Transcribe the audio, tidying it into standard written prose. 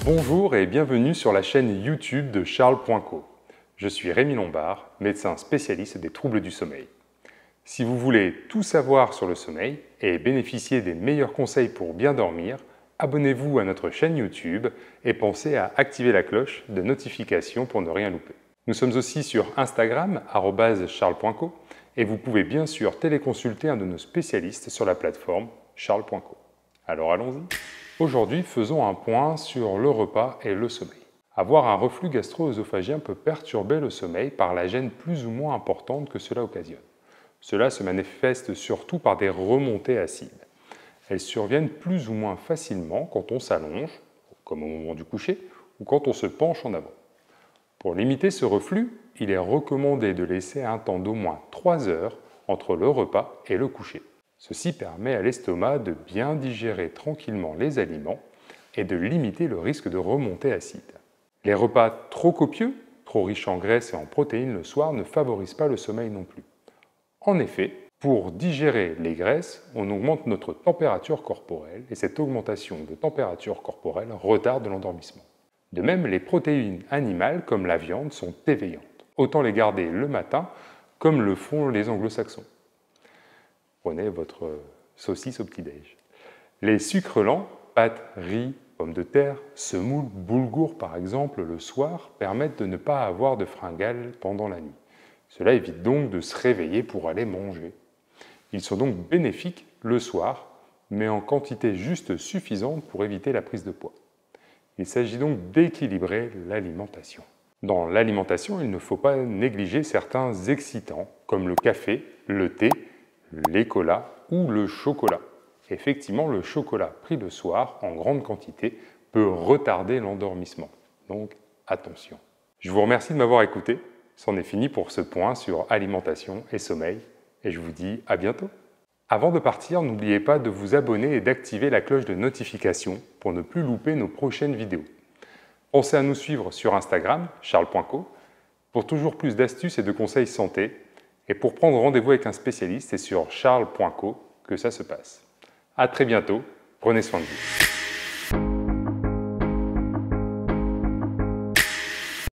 Bonjour et bienvenue sur la chaîne YouTube de Charles.co. Je suis Rémi Lombard, médecin spécialiste des troubles du sommeil. Si vous voulez tout savoir sur le sommeil et bénéficier des meilleurs conseils pour bien dormir, abonnez-vous à notre chaîne YouTube et pensez à activer la cloche de notification pour ne rien louper. Nous sommes aussi sur Instagram, @charles.co, et vous pouvez bien sûr téléconsulter un de nos spécialistes sur la plateforme charles.co. Alors allons-y. Aujourd'hui, faisons un point sur le repas et le sommeil. Avoir un reflux gastro-œsophagien peut perturber le sommeil par la gêne plus ou moins importante que cela occasionne. Cela se manifeste surtout par des remontées acides. Elles surviennent plus ou moins facilement quand on s'allonge, comme au moment du coucher, ou quand on se penche en avant. Pour limiter ce reflux, il est recommandé de laisser un temps d'au moins 3 heures entre le repas et le coucher. Ceci permet à l'estomac de bien digérer tranquillement les aliments et de limiter le risque de remontée acide. Les repas trop copieux, trop riches en graisses et en protéines le soir ne favorisent pas le sommeil non plus. En effet, pour digérer les graisses, on augmente notre température corporelle et cette augmentation de température corporelle retarde l'endormissement. De même, les protéines animales comme la viande sont éveillantes. Autant les garder le matin comme le font les anglo-saxons. Prenez votre saucisse au petit-déj. Les sucres lents, pâtes, riz, pommes de terre, semoule, boulgour par exemple, le soir, permettent de ne pas avoir de fringales pendant la nuit. Cela évite donc de se réveiller pour aller manger. Ils sont donc bénéfiques le soir, mais en quantité juste suffisante pour éviter la prise de poids. Il s'agit donc d'équilibrer l'alimentation. Dans l'alimentation, il ne faut pas négliger certains excitants, comme le café, le thé, les colas ou le chocolat. Effectivement, le chocolat pris le soir en grande quantité peut retarder l'endormissement. Donc attention. Je vous remercie de m'avoir écouté. C'en est fini pour ce point sur alimentation et sommeil et je vous dis à bientôt. Avant de partir, n'oubliez pas de vous abonner et d'activer la cloche de notification pour ne plus louper nos prochaines vidéos. Pensez à nous suivre sur Instagram, charles.co, pour toujours plus d'astuces et de conseils santé. Et pour prendre rendez-vous avec un spécialiste, c'est sur charles.co que ça se passe. À très bientôt, prenez soin de vous.